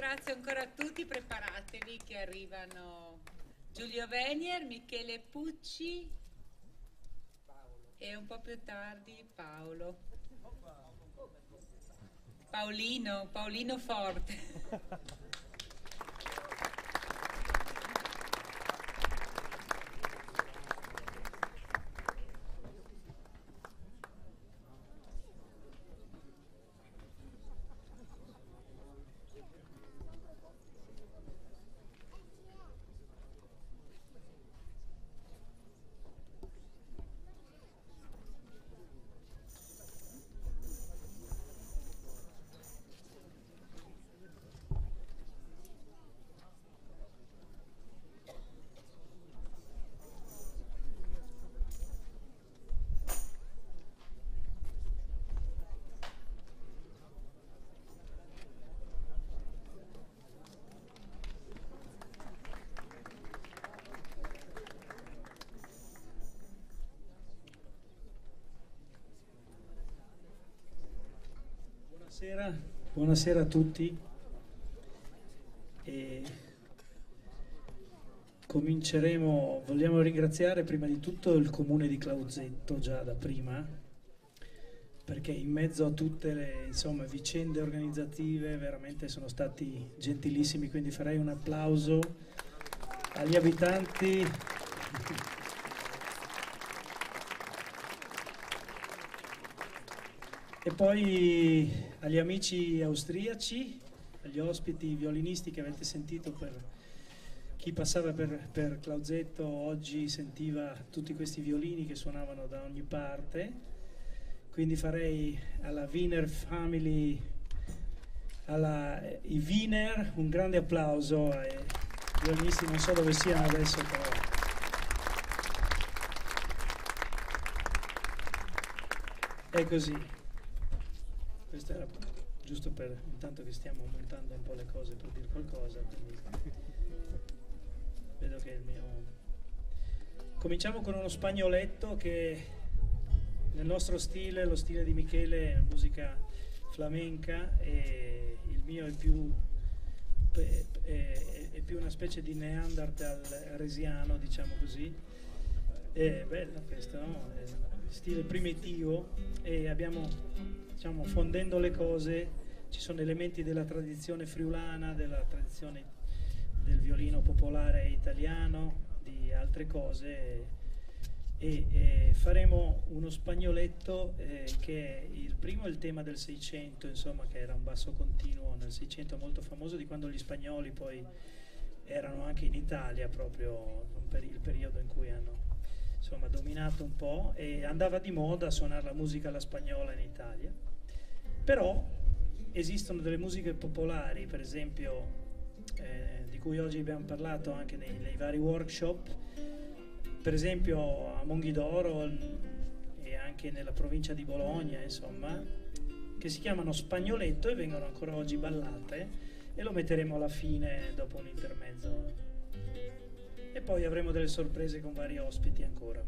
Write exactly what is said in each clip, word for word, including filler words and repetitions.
ringrazio ancora tutti, preparatevi che arrivano Giulio Venier, Michele Pucci e un po' più tardi Paolo. Paolino, Paolino Forte. Buonasera, buonasera a tutti. E cominceremo, vogliamo ringraziare prima di tutto il comune di Clausetto già da prima, perché in mezzo a tutte le insomma, vicende organizzative veramente sono stati gentilissimi, quindi farei un applauso agli abitanti. E poi agli amici austriaci, agli ospiti violinisti che avete sentito, per chi passava per, per Clausetto oggi sentiva tutti questi violini che suonavano da ogni parte, quindi farei alla Wiener Family, alla i Wiener, un grande applauso ai violinisti, non so dove siano adesso però. È così. Questo era giusto per, intanto che stiamo montando un po' le cose, per dire qualcosa, quindi vedo che il mio... Cominciamo con uno spagnoletto che nel nostro stile, lo stile di Michele è musica flamenca e il mio è più, è, è, è più una specie di neanderthal resiano, diciamo così. È bello questo, no? È stile primitivo e abbiamo... Diciamo, fondendo le cose, ci sono elementi della tradizione friulana, della tradizione del violino popolare italiano, di altre cose e, e faremo uno spagnoletto eh, che è il primo è il tema del Seicento, insomma, che era un basso continuo nel Seicento molto famoso, di quando gli spagnoli poi erano anche in Italia, proprio per il periodo in cui hanno insomma dominato un po' e andava di moda suonare la musica alla spagnola in Italia. Però esistono delle musiche popolari, per esempio, eh, di cui oggi abbiamo parlato anche nei, nei vari workshop, per esempio a Monghidoro e anche nella provincia di Bologna, insomma, che si chiamano spagnoletto e vengono ancora oggi ballate e lo metteremo alla fine dopo un intermezzo. E poi avremo delle sorprese con vari ospiti ancora.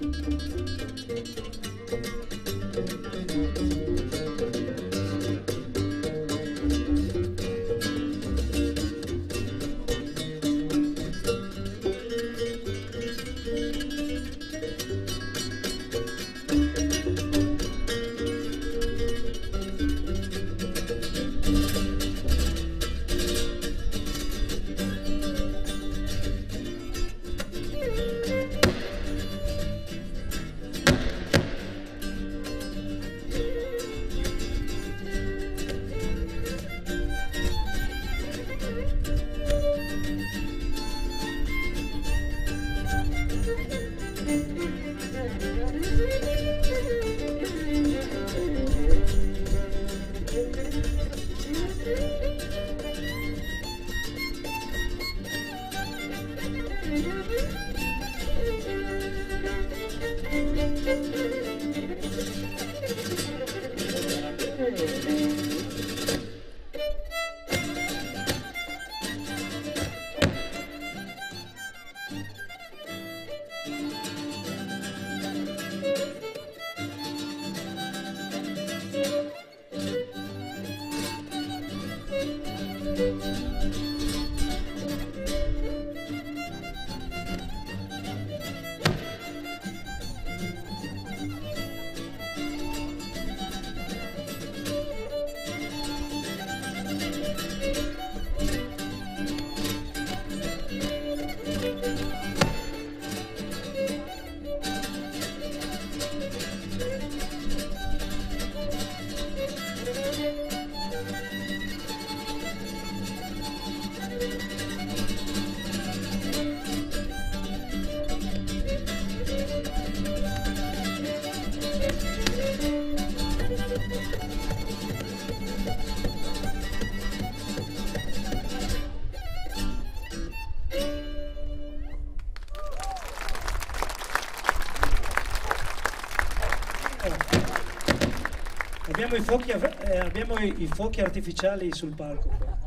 Abbiamo i fuochi, eh, abbiamo i, i fuochi artificiali sul palco qua.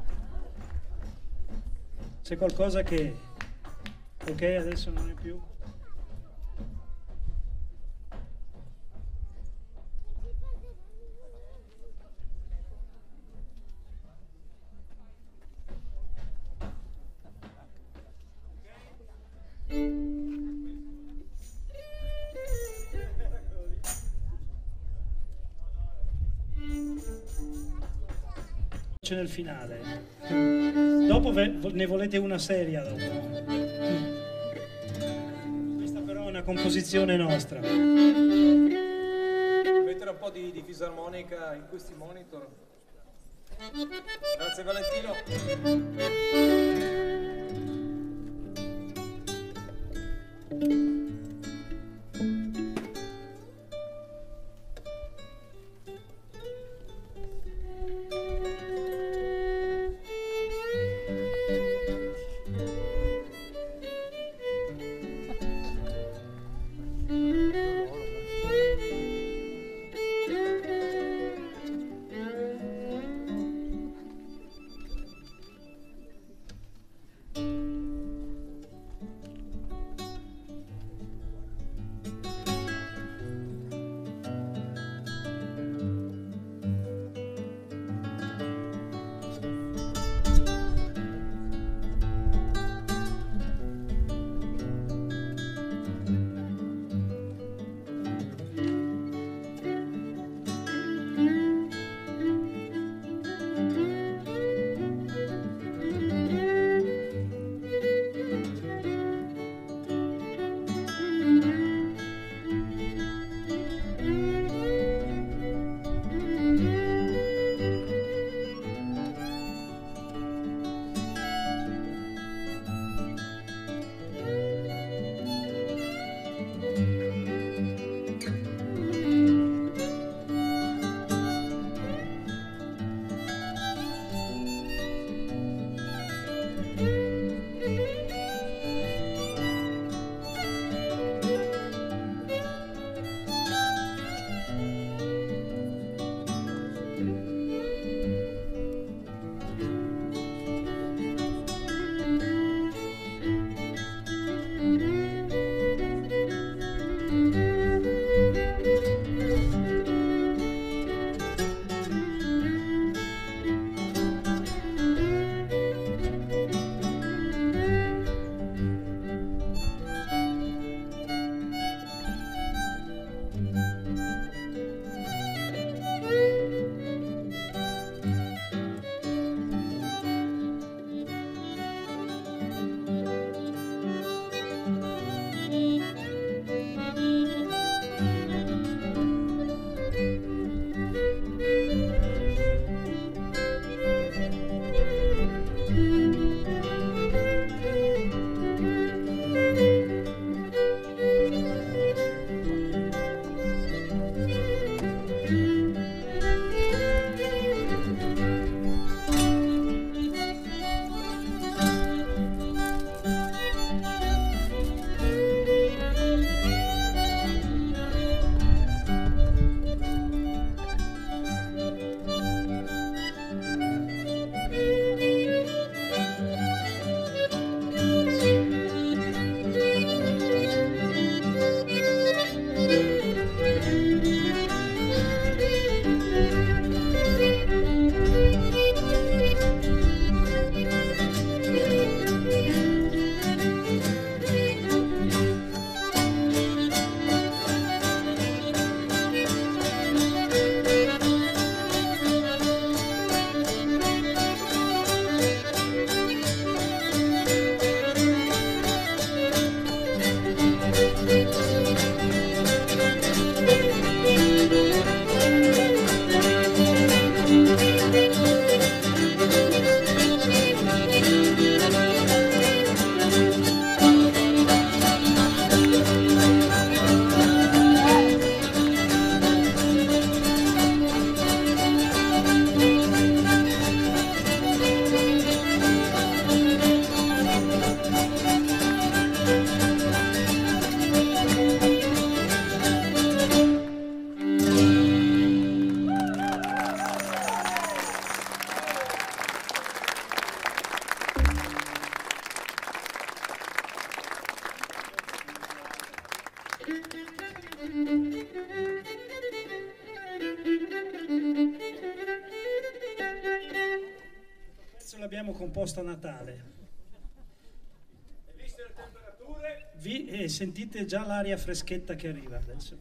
C'è qualcosa che... ok, adesso non è più... nel finale. Dopo ne volete una seria dopo. Questa però è una composizione nostra. Mettere un po' di, di fisarmonica in questi monitor. Grazie Valentino. L'abbiamo composto a Natale. E viste le temperature? Vi, eh, sentite già l'aria freschetta che arriva adesso.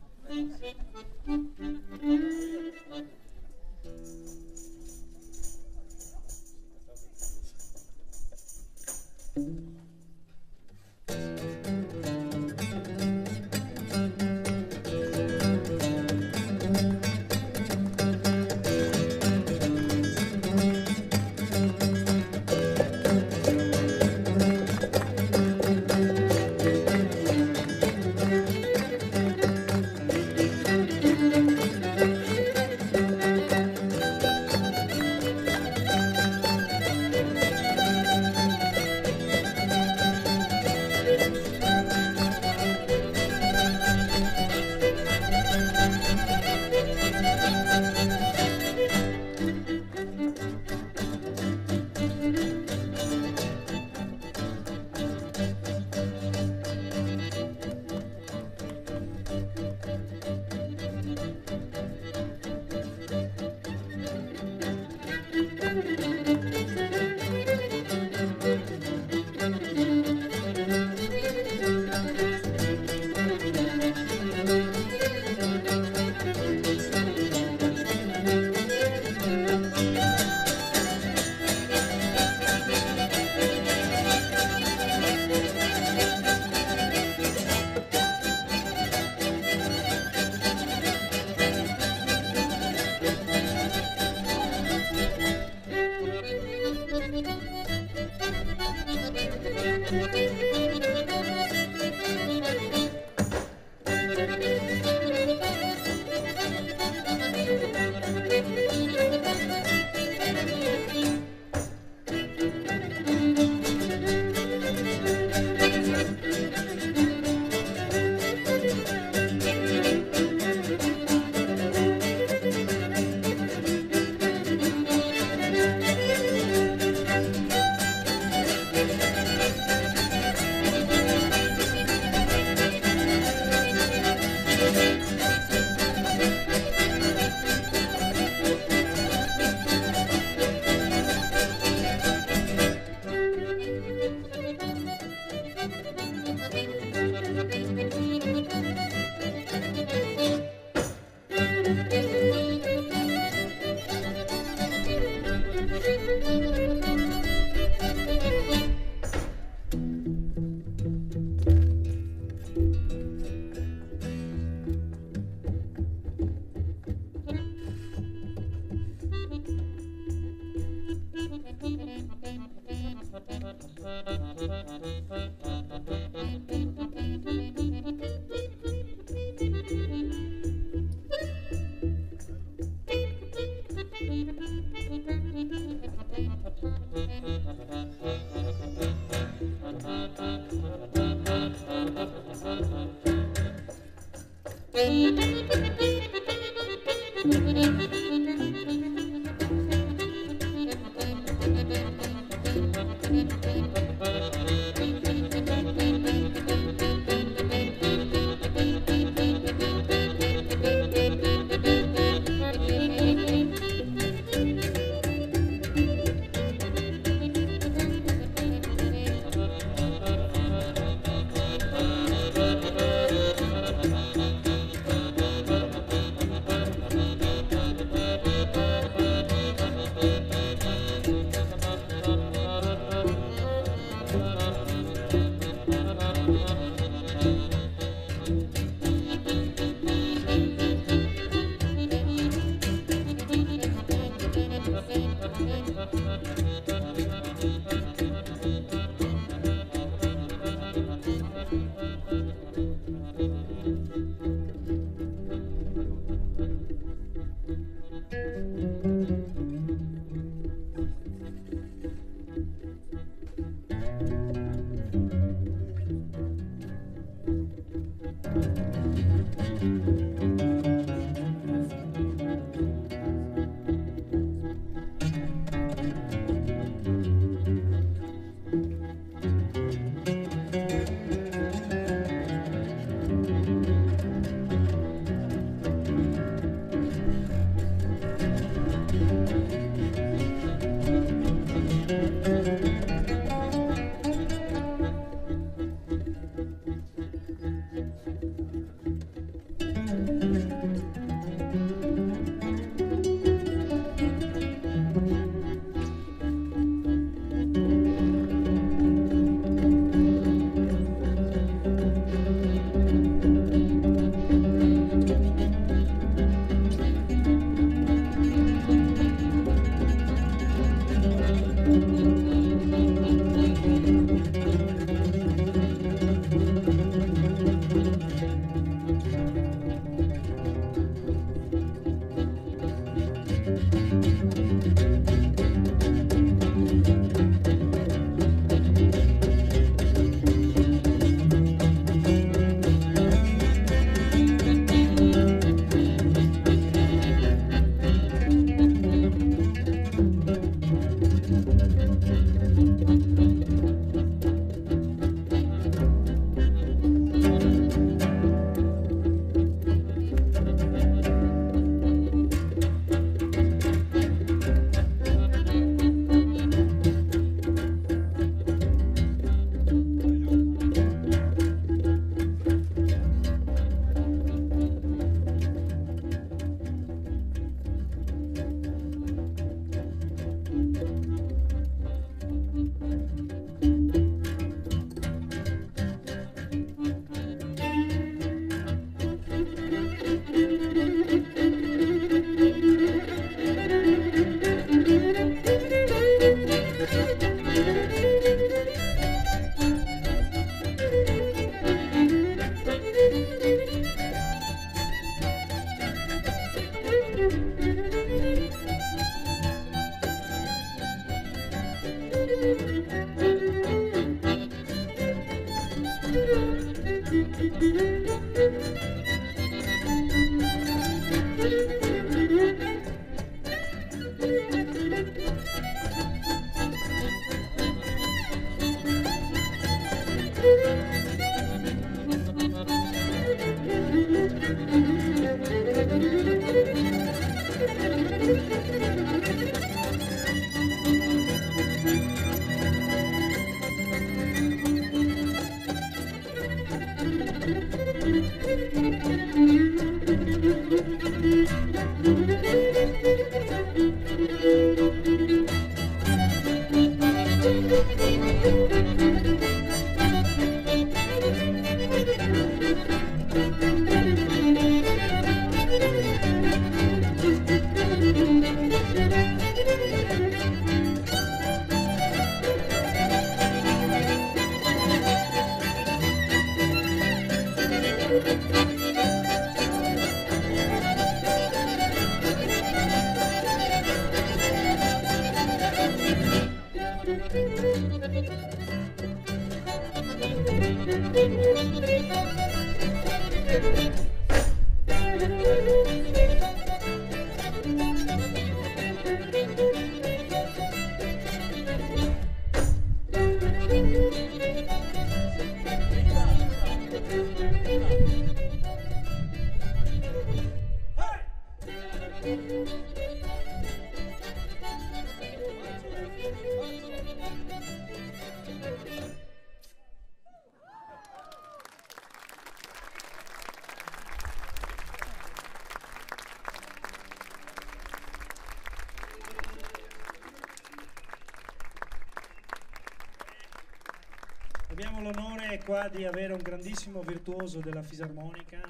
Abbiamo l'onore qua di avere un grandissimo virtuoso della fisarmonica,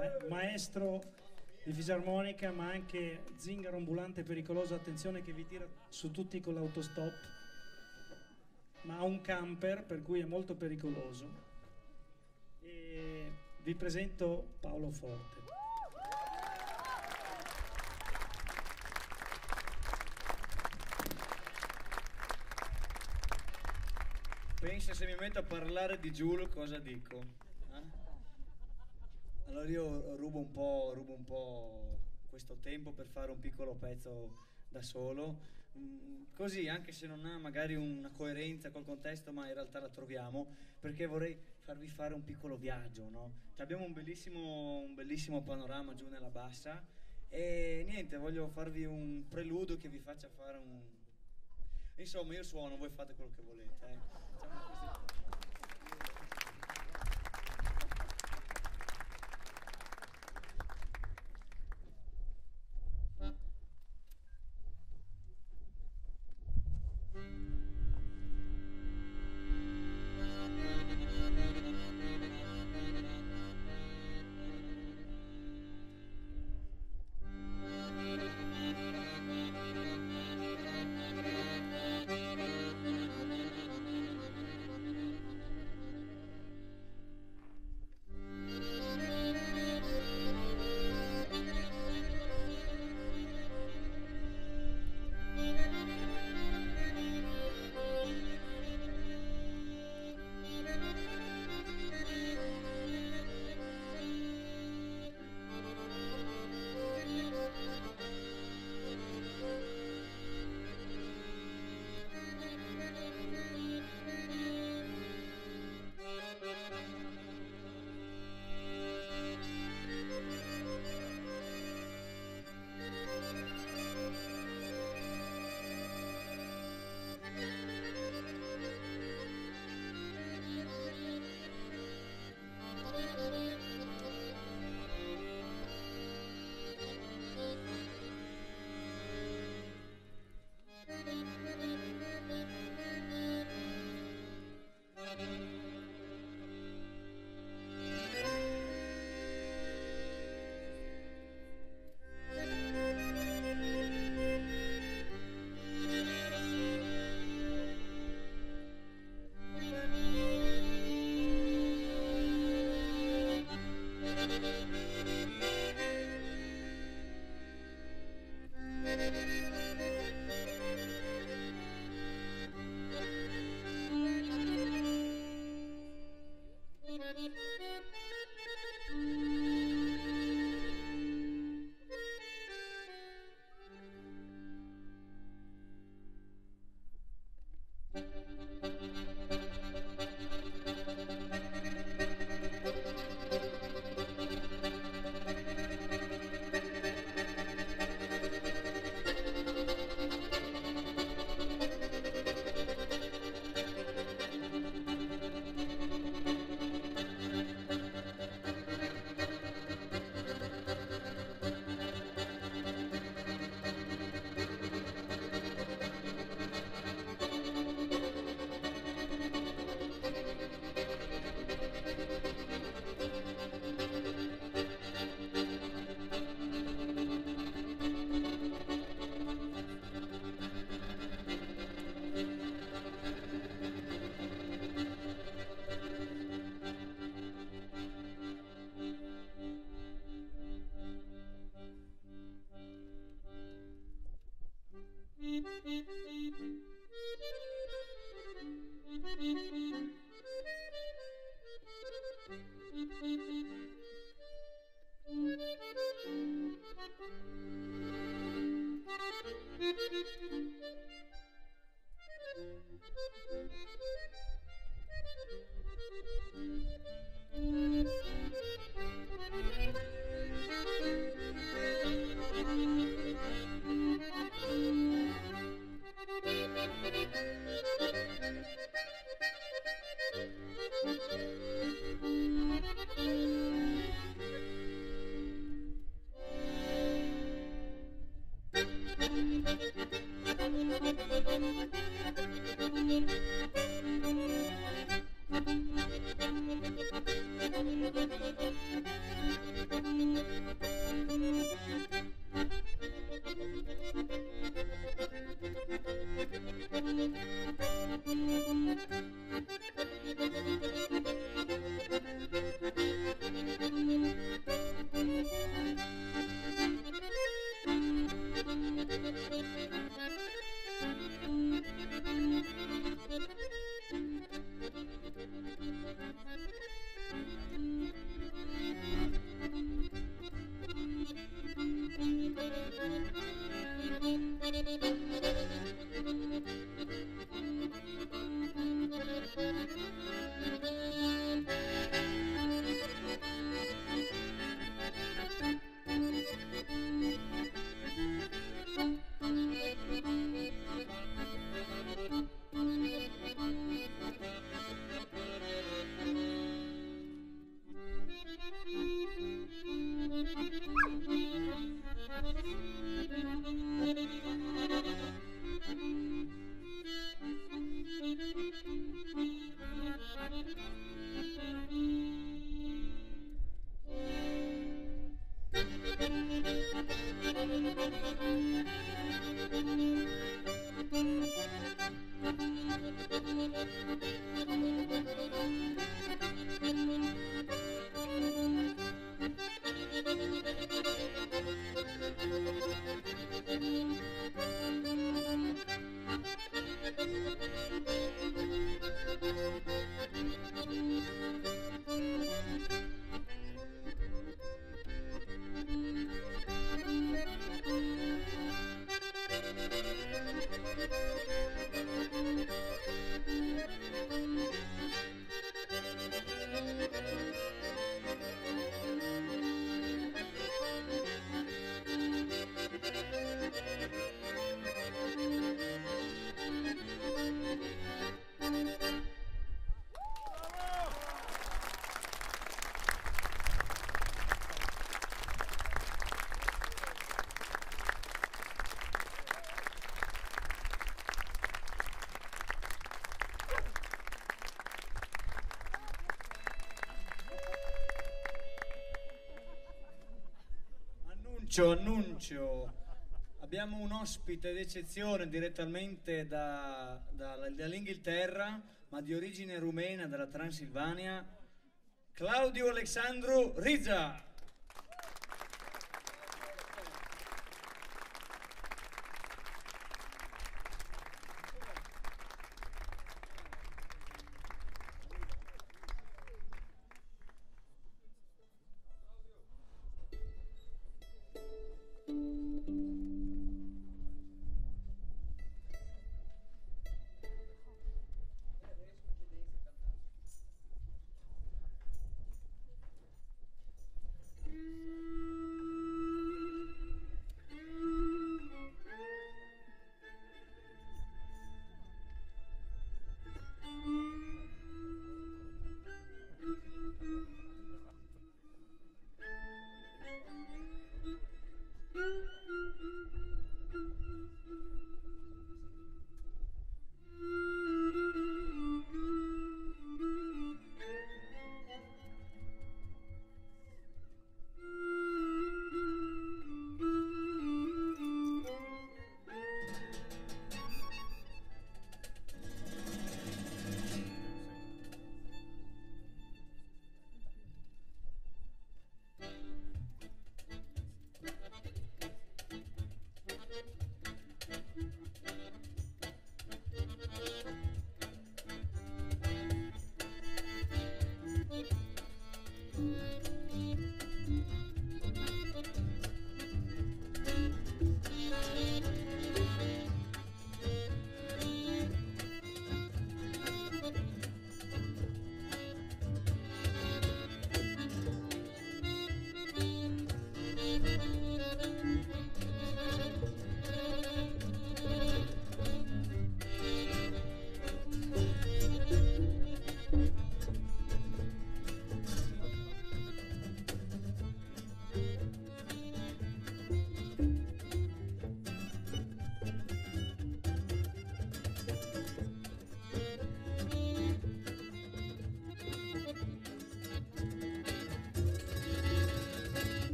maestro di fisarmonica, ma anche zingaro ambulante pericoloso, attenzione che vi tira su tutti con l'autostop, ma ha un camper per cui è molto pericoloso. E vi presento Paolo Forte. Pensa, se mi metto a parlare di Giulio cosa dico? Eh? Allora io rubo un po', rubo un po' questo tempo per fare un piccolo pezzo da solo, mm, così anche se non ha magari una coerenza col contesto, ma in realtà la troviamo, perché vorrei farvi fare un piccolo viaggio, no? Cioè, abbiamo un bellissimo, un bellissimo panorama giù nella bassa e niente, voglio farvi un preludio che vi faccia fare un... Insomma, io suono, voi fate quello che volete, eh. Annuncio, annuncio, abbiamo un ospite d'eccezione direttamente da, da, dall'Inghilterra, ma di origine rumena, dalla Transilvania, Claudiu Alexandru Riza.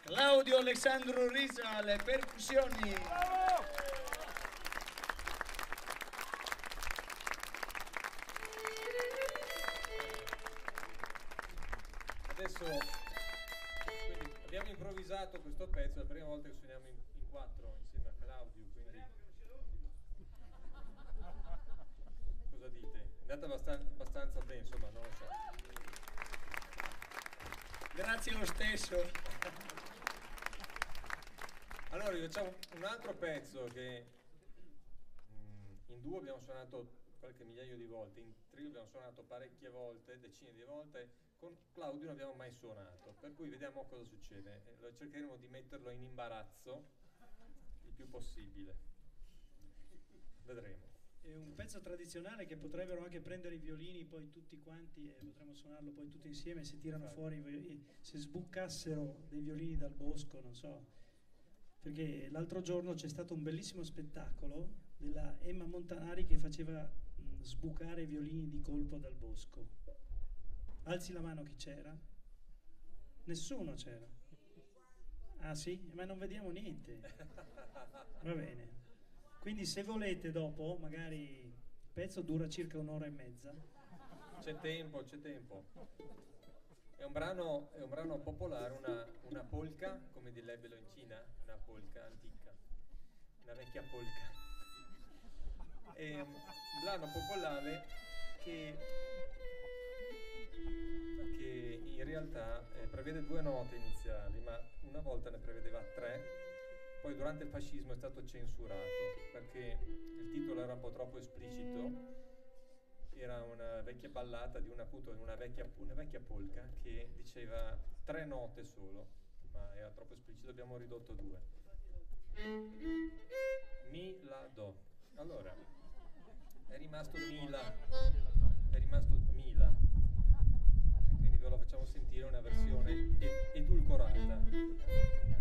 Claudio Alessandro Risa alle percussioni. Adesso quindi abbiamo improvvisato questo pezzo, è la prima volta che suoniamo in, in quattro insieme a Claudio, quindi cosa dite? È andata abbastan- abbastanza bene, insomma, non lo so. Grazie lo stesso. Allora, vi facciamo un altro pezzo che mm, in duo abbiamo suonato qualche migliaio di volte, in trio abbiamo suonato parecchie volte, decine di volte, con Claudio non abbiamo mai suonato, per cui vediamo cosa succede. Eh, cercheremo di metterlo in imbarazzo il più possibile. Vedremo. È un pezzo tradizionale che potrebbero anche prendere i violini poi tutti quanti e potremmo suonarlo poi tutti insieme se tirano fuori, i violini, se sbucassero dei violini dal bosco, non so. Perché l'altro giorno c'è stato un bellissimo spettacolo della Emma Montanari che faceva mh, sbucare i violini di colpo dal bosco. Alzi la mano chi c'era? Nessuno c'era. Ah sì? Ma non vediamo niente. Va bene. Quindi se volete dopo, magari il pezzo dura circa un'ora e mezza. C'è tempo, c'è tempo. È un brano, è un brano popolare, una, una polka, come direbbero in Cina, una polka antica, una vecchia polka. È un brano popolare che, che in realtà eh, prevede due note iniziali, ma una volta ne prevedeva tre. Poi durante il fascismo è stato censurato perché il titolo era un po' troppo esplicito, era una vecchia ballata di una, appunto, una, vecchia, una vecchia polka che diceva tre note solo, ma era troppo esplicito, abbiamo ridotto due. Mi, la, do. Allora, è rimasto mi, la, è rimasto mi, la. E quindi ve lo facciamo sentire una versione ed- edulcorata.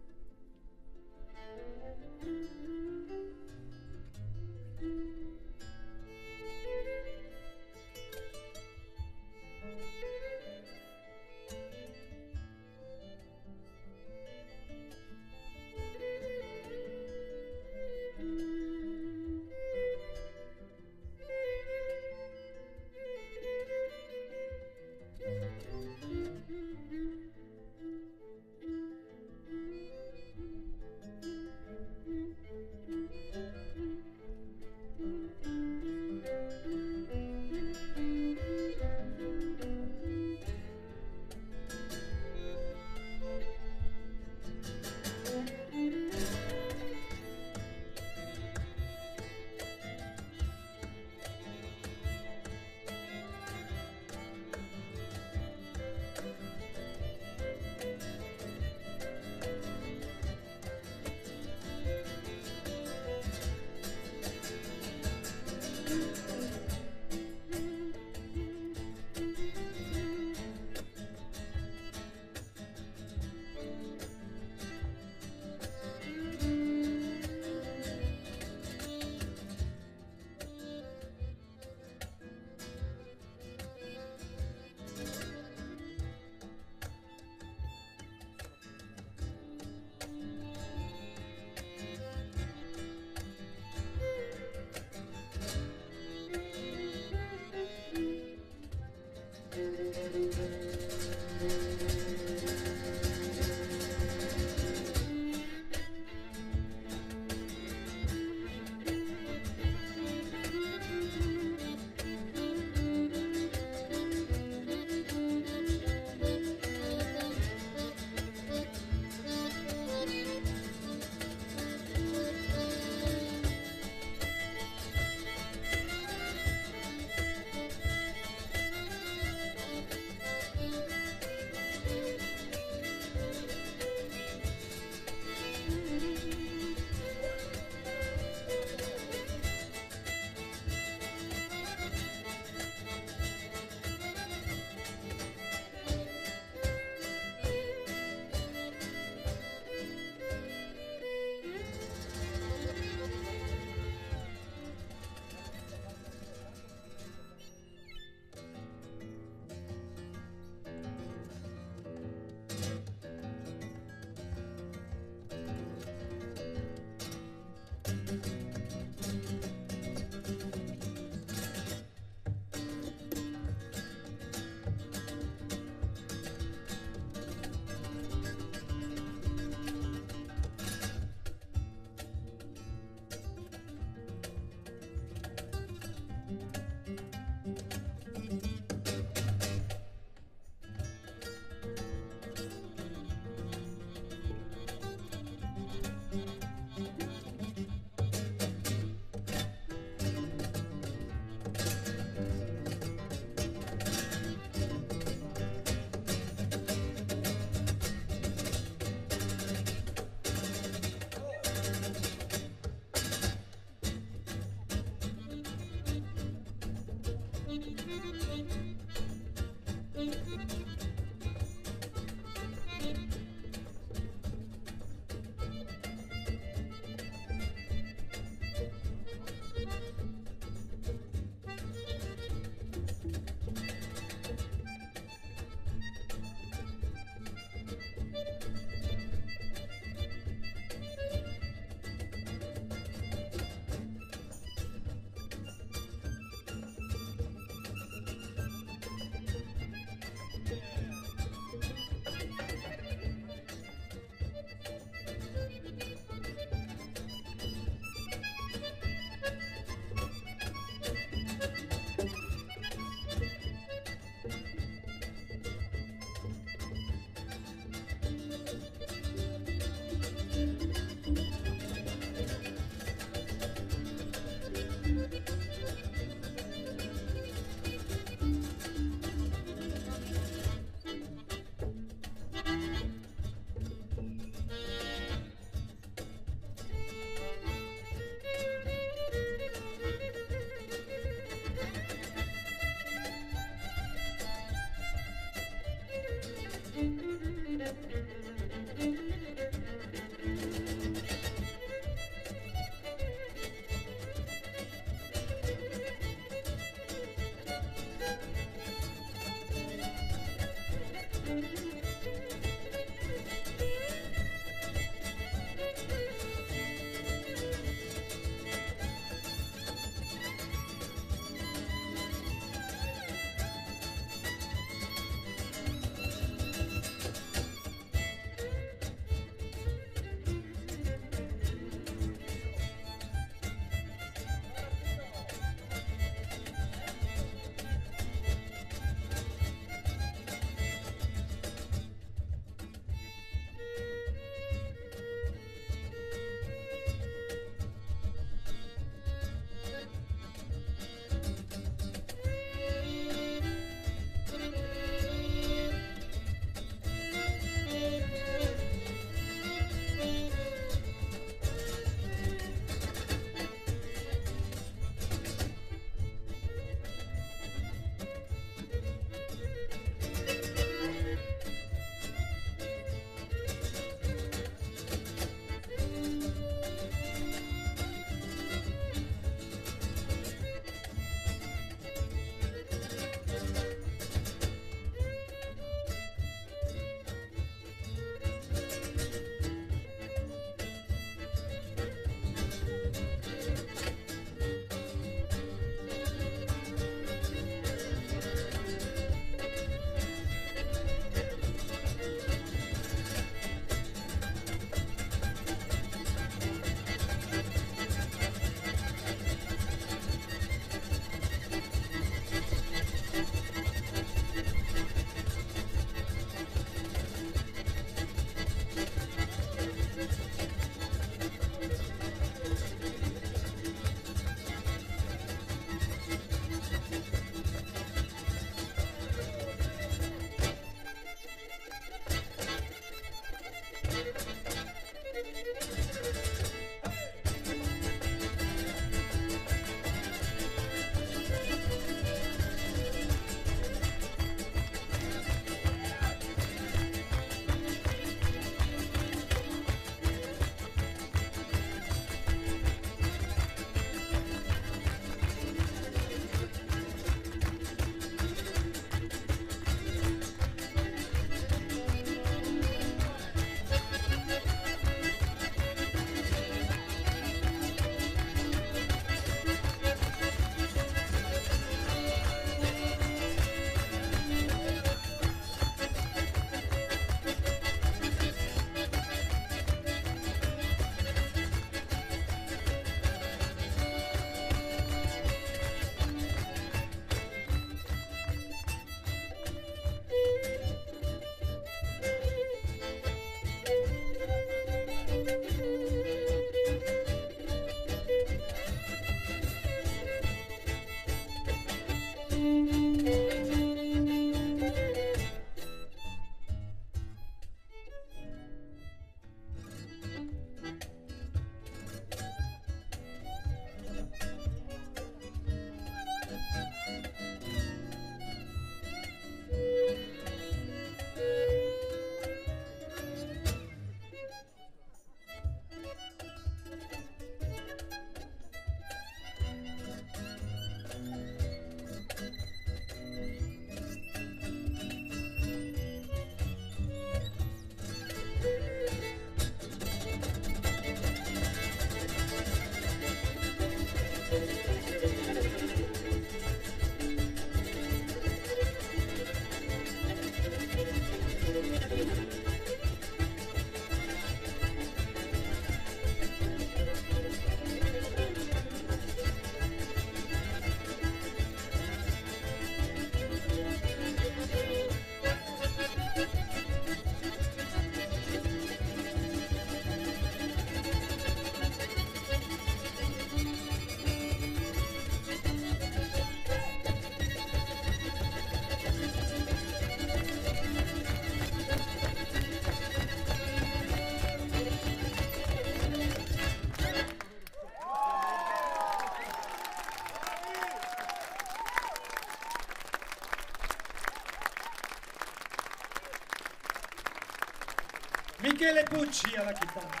Michele Pucci alla chitarra.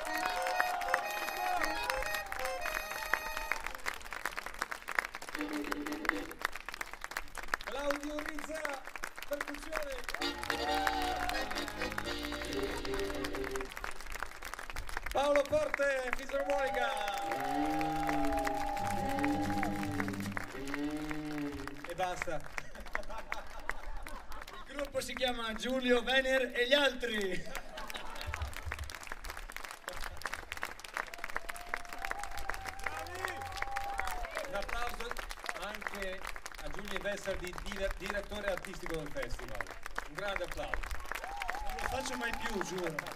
Claudio Rizza, percussione. Paolo Forte, fisarmonica. E basta. Il gruppo si chiama Giulio Venner e gli altri. Un applauso anche a Giulio Vesser, di dire- direttore artistico del festival. Un grande applauso. Non lo faccio mai più, giuro.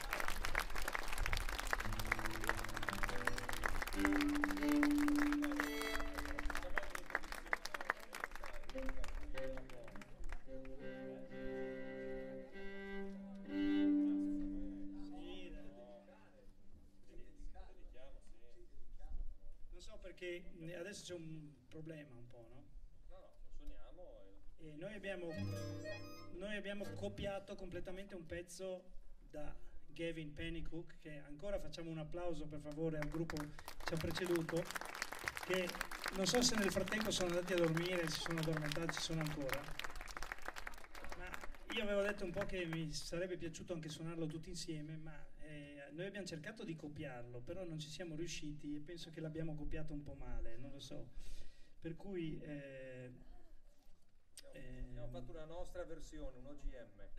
Non so perché adesso c'è un problema un po', no? No, no, lo suoniamo. E... E noi abbiamo, noi abbiamo copiato completamente un pezzo da Gavin Pennycook, che ancora facciamo un applauso per favore al gruppo che ci ha preceduto, che non so se nel frattempo sono andati a dormire, si sono addormentati, ci sono ancora, ma io avevo detto un po' che mi sarebbe piaciuto anche suonarlo tutti insieme, ma eh, noi abbiamo cercato di copiarlo, però non ci siamo riusciti e penso che l'abbiamo copiato un po' male, non lo so, per cui eh, eh, abbiamo fatto una nostra versione, un O G M.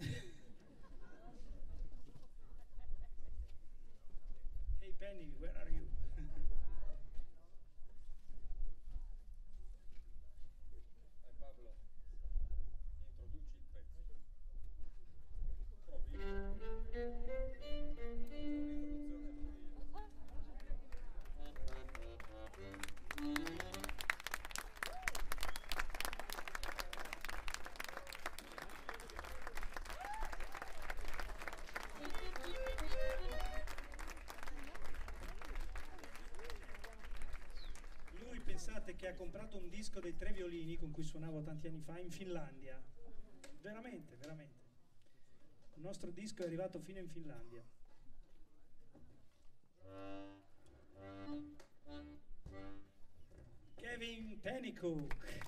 Hey Penny, where are you? Dai Pablo, introduci il pezzo. Provi. Lui pensate che ha comprato un disco dei Tre Violini con cui suonavo tanti anni fa in Finlandia. Veramente, veramente. Il nostro disco è arrivato fino in Finlandia. Kevin Pennycook.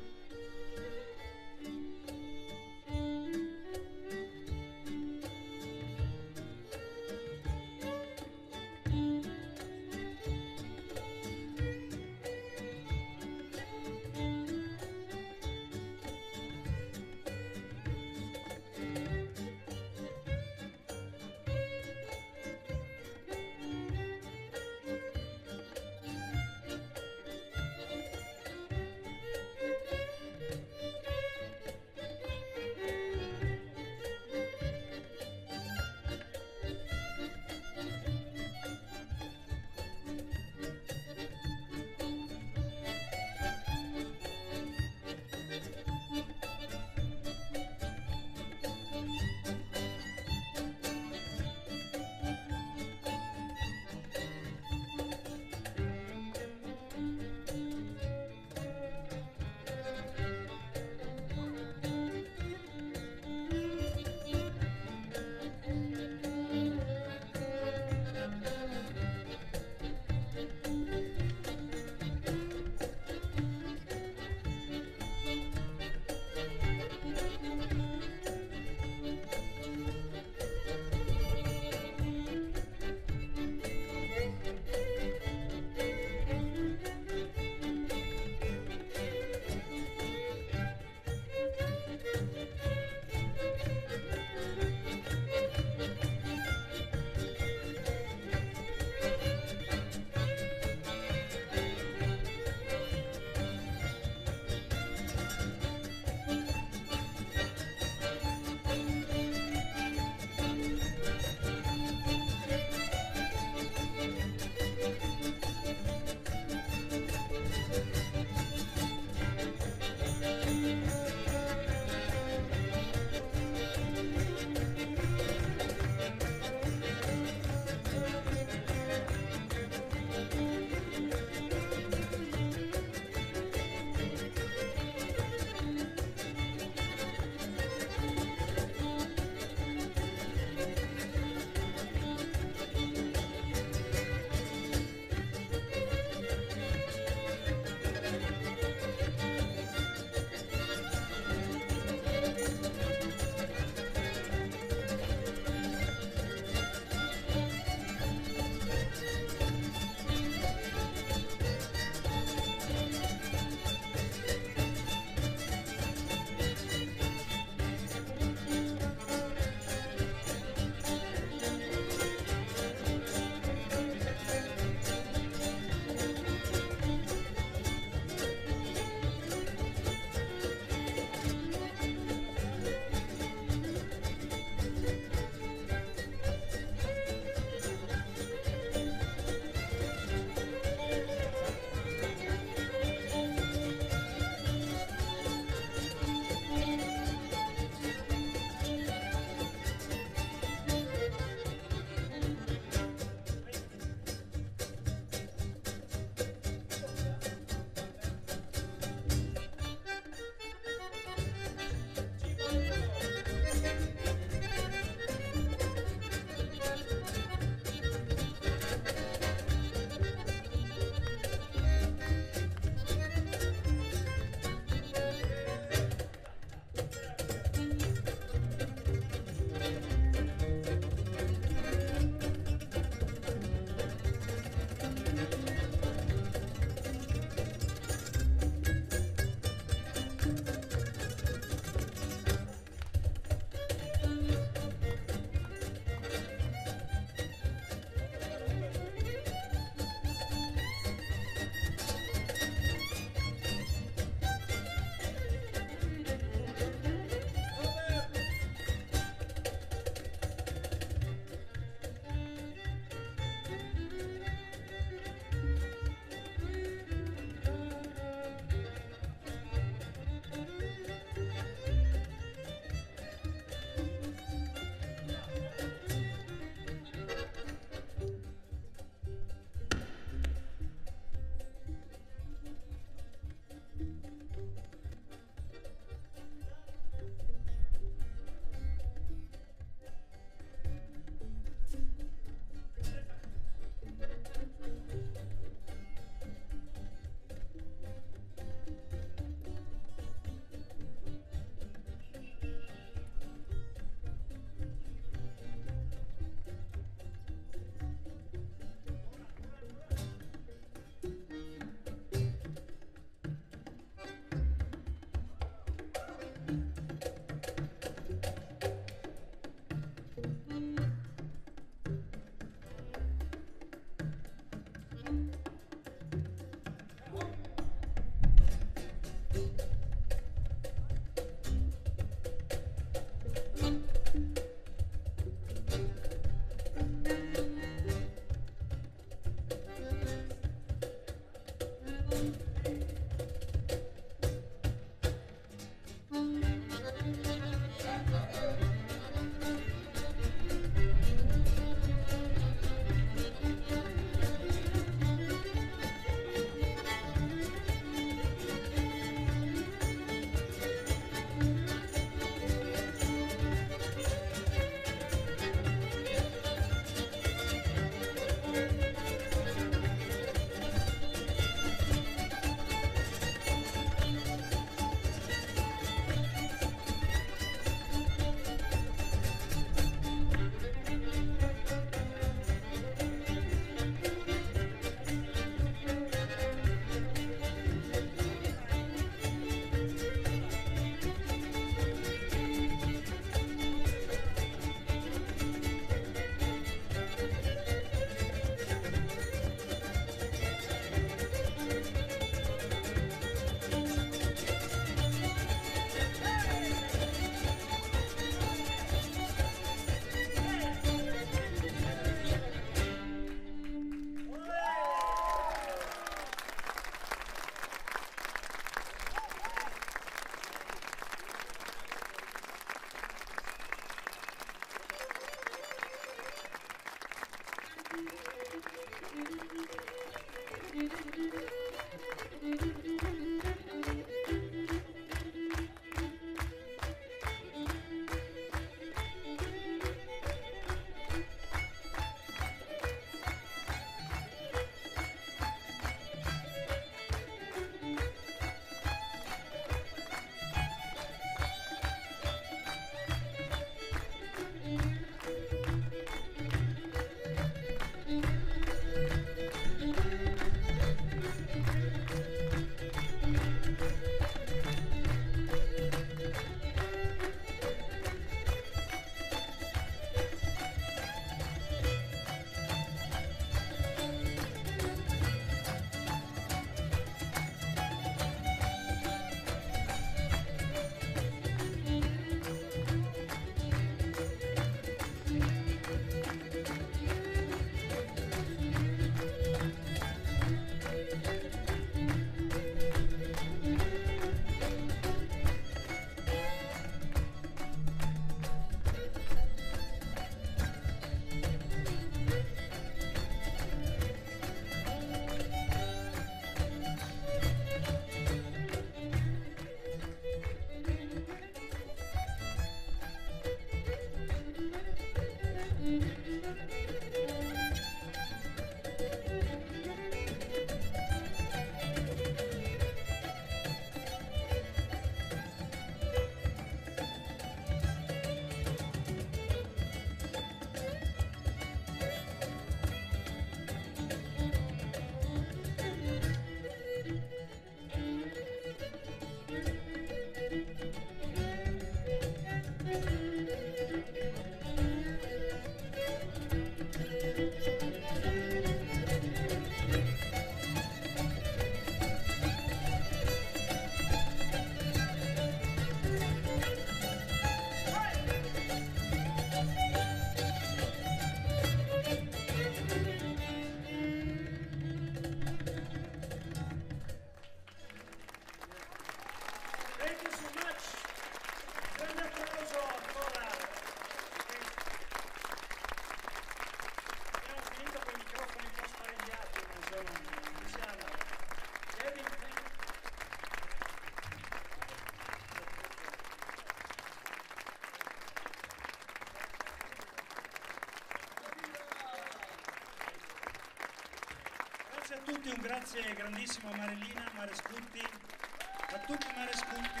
tutti, un grazie grandissimo a Marilina, Marescuti, a tutti i Marescuti,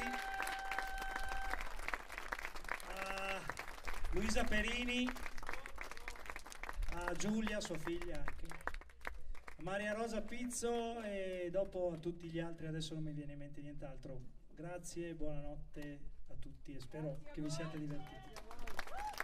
a Luisa Perini, a Giulia, sua figlia anche, a Maria Rosa Pizzo e dopo a tutti gli altri, adesso non mi viene in mente nient'altro. Grazie, buonanotte a tutti e spero che vi siate divertiti.